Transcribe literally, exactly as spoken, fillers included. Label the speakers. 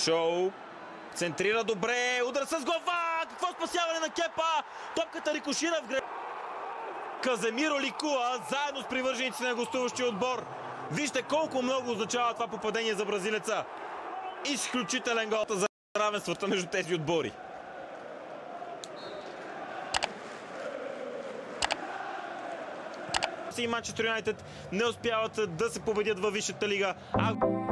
Speaker 1: Шоу центрира добре, удар с глава, какво спасяване на Кепа, топката рикошира в греб. Каземиро ликува заедно с привържениците на гостуващия отбор. Вижте колко много означава това попадение за бразилеца. Изключителен гол за равенствата между тези отбори. И Манчестър Юнайтед не успяват да се победят във висшата лига. А...